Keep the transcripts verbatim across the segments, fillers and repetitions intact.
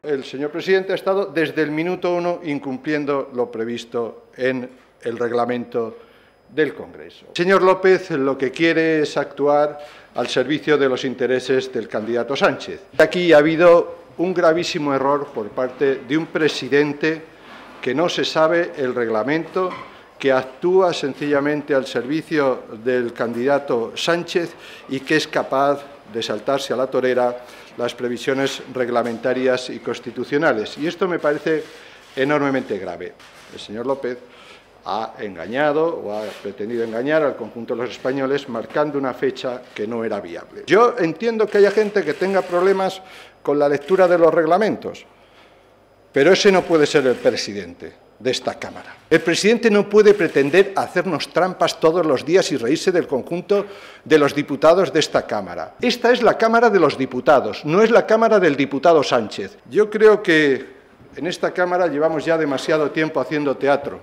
El señor presidente ha estado desde el minuto uno incumpliendo lo previsto en el reglamento del Congreso. El señor López lo que quiere es actuar al servicio de los intereses del candidato Sánchez. Aquí ha habido un gravísimo error por parte de un presidente que no se sabe el reglamento, que actúa sencillamente al servicio del candidato Sánchez y que es capaz de saltarse a la torera las previsiones reglamentarias y constitucionales. Y esto me parece enormemente grave. El señor López ha engañado o ha pretendido engañar al conjunto de los españoles marcando una fecha que no era viable. Yo entiendo que haya gente que tenga problemas con la lectura de los reglamentos, pero ese no puede ser el presidente de esta Cámara. El presidente no puede pretender hacernos trampas todos los días y reírse del conjunto de los diputados de esta Cámara. Esta es la Cámara de los Diputados, no es la Cámara del diputado Sánchez. Yo creo que en esta Cámara llevamos ya demasiado tiempo haciendo teatro.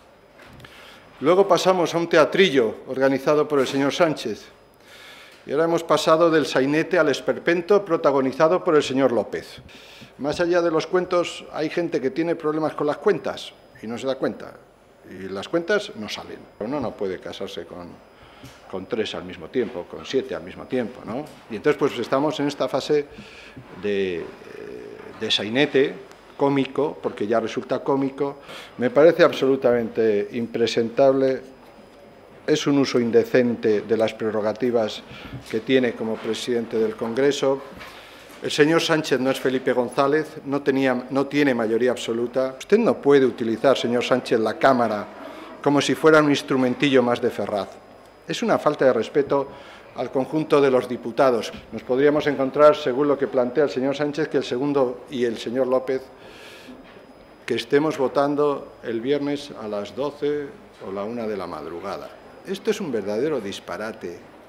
Luego pasamos a un teatrillo organizado por el señor Sánchez. Y ahora hemos pasado del sainete al esperpento protagonizado por el señor López. Más allá de los cuentos, hay gente que tiene problemas con las cuentas y no se da cuenta. Y las cuentas no salen. Uno no puede casarse con, con tres al mismo tiempo, con siete al mismo tiempo, ¿no? Y entonces pues estamos en esta fase de, de sainete cómico, porque ya resulta cómico. Me parece absolutamente impresentable. Es un uso indecente de las prerrogativas que tiene como presidente del Congreso. El señor Sánchez no es Felipe González, no, tenía, no tiene mayoría absoluta. Usted no puede utilizar, señor Sánchez, la Cámara como si fuera un instrumentillo más de Ferraz. Es una falta de respeto al conjunto de los diputados. Nos podríamos encontrar, según lo que plantea el señor Sánchez, que el segundo y el señor López, que estemos votando el viernes a las doce o la una de la madrugada. Esto es un verdadero disparate.